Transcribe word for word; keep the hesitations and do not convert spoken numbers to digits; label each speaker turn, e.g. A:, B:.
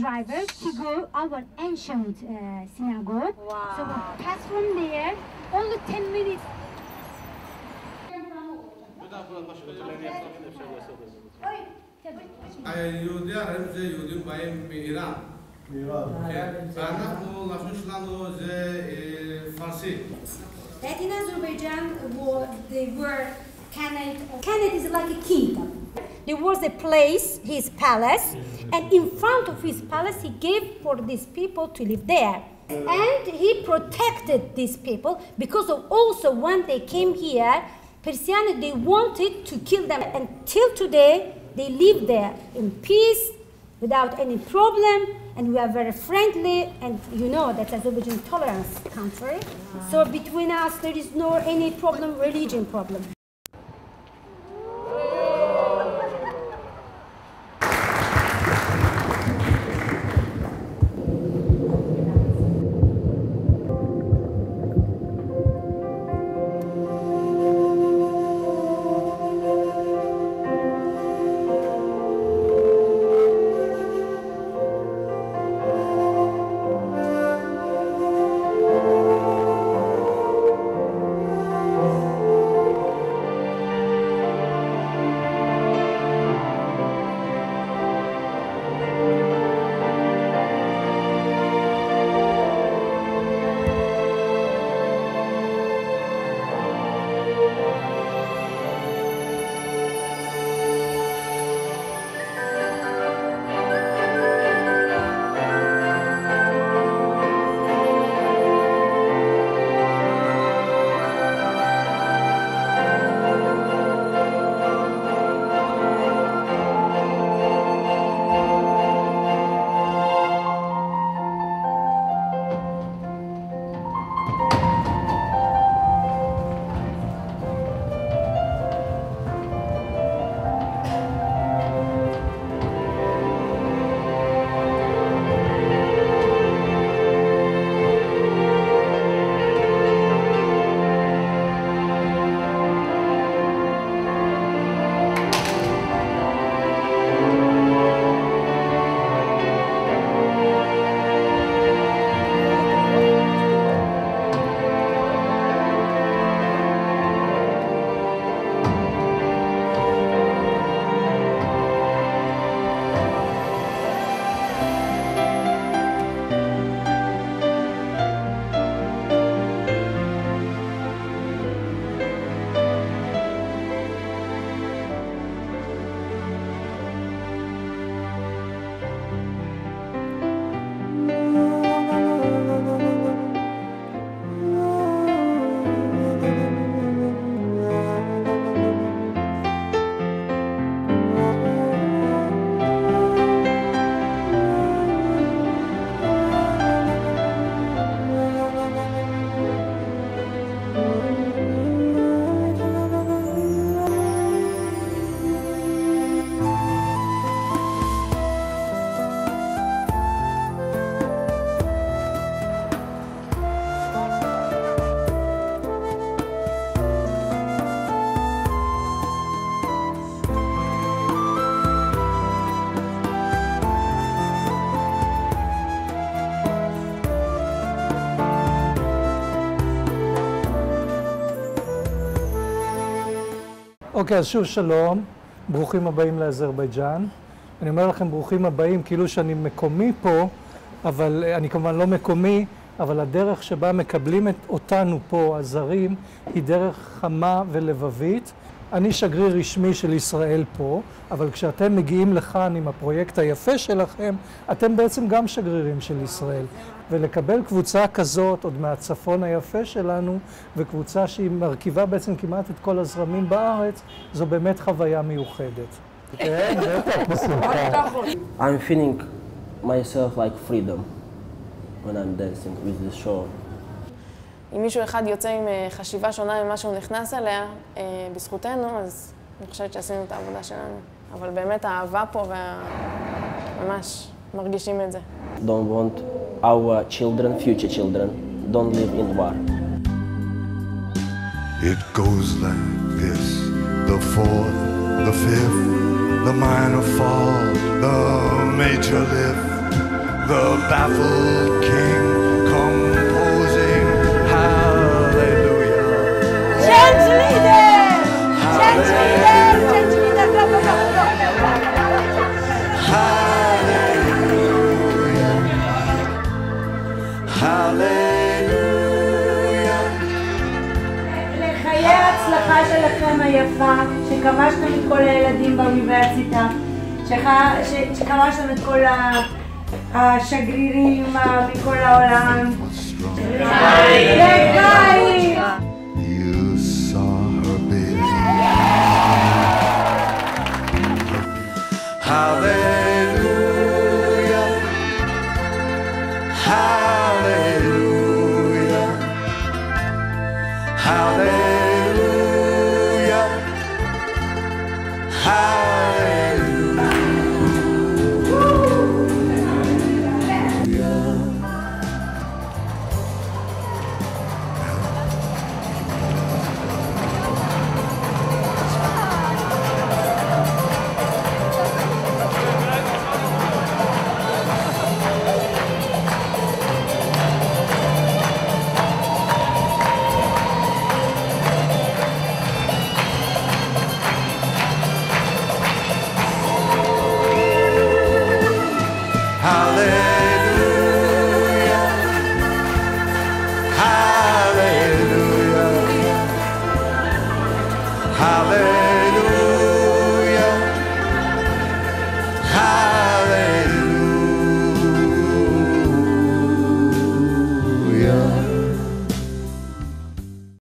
A: drivers to go our ancient uh, synagogue. Wow. So we pass from there, only ten minutes.
B: היהודי הרב זה יהודים באים מאיראן. ואנחנו, לשון שלנו זה פרסי.
A: That in Azerbaijan, they were Khanate. Khanate is like a kingdom. There was a place, his palace, and in front of his palace, he gave for these people to live there. And he protected these people because of also when they came here, Persians, they wanted to kill them. Until today, they live there in peace, without any problem, and we are very friendly, and you know that Azerbaijan is a tolerant country. So between us, there is no any problem, religion problem.
C: אוקיי, אז שוב שלום, ברוכים הבאים לאזרבייג'אן. אני אומר לכם ברוכים הבאים כאילו שאני מקומי פה, אבל אני כמובן לא מקומי, אבל הדרך שבה מקבלים את אותנו פה, הזרים, היא דרך חמה ולבבית. אני שגריר רשמי של ישראל פה, אבל כשאתם מגיעים לכאן עם הפרויקט היפה שלכם, אתם בעצם גם שגרירים של ישראל. ולקבל קבוצה כזאת, עוד מהצפון היפה שלנו, וקבוצה שהיא מרכיבה בעצם כמעט את כל הזרמים בארץ, זו באמת חוויה מיוחדת. כן, בטח, בשמחה.
D: I'm feeling myself like freedom when I'm dancing with the show.
E: אם מישהו אחד יוצא עם חשיבה שונה ממה שהוא נכנס אליה, בזכותנו, אז אני חושבת שעשינו את העבודה שלנו. אבל באמת האהבה פה, וממש מרגישים את זה.
D: Don't want our children, future children, don't live in war.
F: It goes like this, the fourth, the fifth, the minor fall, the major lift. the baffled king composing hallelujah.
A: Change leader! Change leader! Change leader! Go, go, go, go!
F: Hallelujah. Hallelujah.
G: לחיי ההצלחה שלכם היפה, שכבשתם את כל הילדים באוניברסיטה, שכבשתם את כל השגרירים מכל העולם. לחיים!
F: You saw her baby. Hallelujah. Hallelujah.